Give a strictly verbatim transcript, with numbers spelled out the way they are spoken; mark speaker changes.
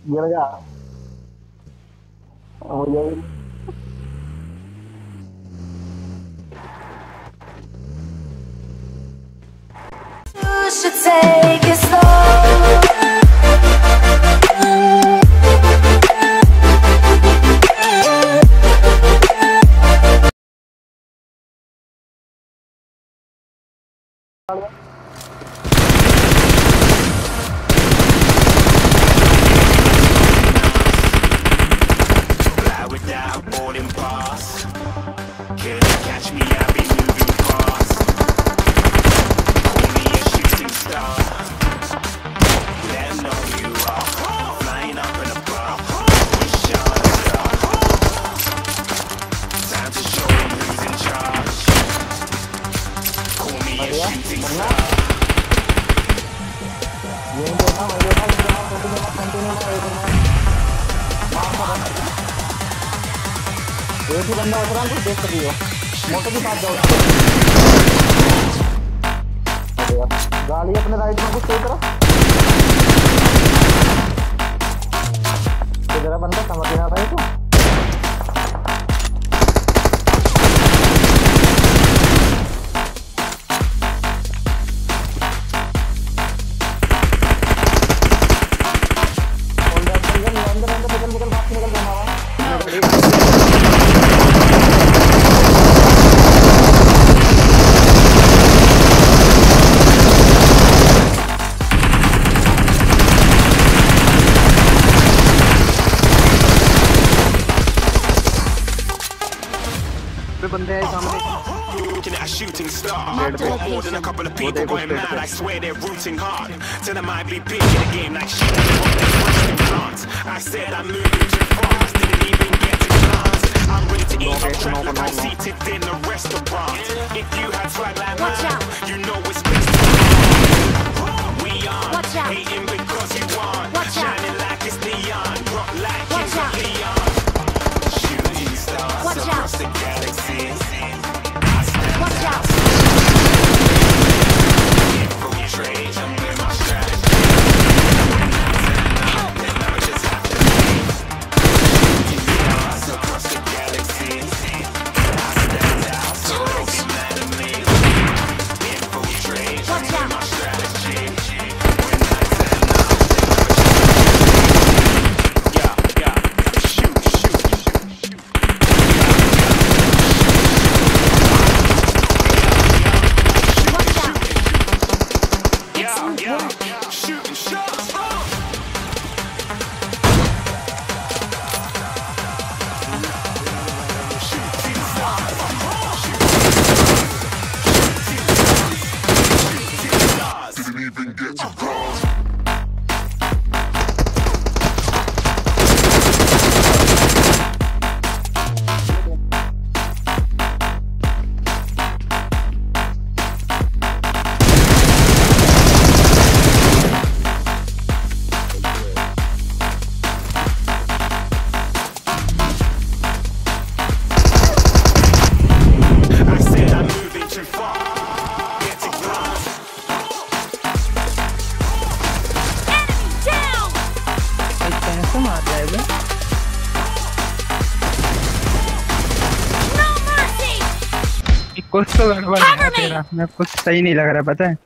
Speaker 1: गिर गया मुझे
Speaker 2: You should take it slow.
Speaker 3: Fly without boarding pass. Can't catch me, I'll be moving fast. Call me a shooting star. Let 'em know you are flying up in a bar. We shot a star. Time to show 'em who's in charge. Call me a shooting star.
Speaker 1: ये देखा मैं देखा continue continue एक ही बंदा उतरा तो देख सकती हो मोटर के पास जाओ गाड़ी अपने राइट में कुछ सही तरह तेरा बंदा समझ नहीं आता है तो बंदे हैं सामने
Speaker 3: Looking at a shooting star. More than a couple of people going mad. I swear they're rooting hard. Till they might be big in the game like shit. I said I'm moving too fast. Didn't even get to glance. I'm ready to eat up track like I'm seated in a restaurant. If you had swag like mine, you know it's best. We on hating because you want. Shining like it's neon. Rock like Kings of Leon. Shooting stars across the galaxy.
Speaker 2: Watch out.
Speaker 3: Infiltrate, I'm with my strategy. Then I just have to leave. Stars across the galaxy. I stand out, so don't get mad at me. Infiltrate, I'm with my strategy. When I stand out, then I just have to leave. Yeah, yeah, shoot, shoot, shoot, shoot. Shooting shots. Shooting stars. Didn't even get to cross.
Speaker 4: कुछ तो गड़बड़ है तेरा, मैं कुछ सही नहीं लग रहा, पता है।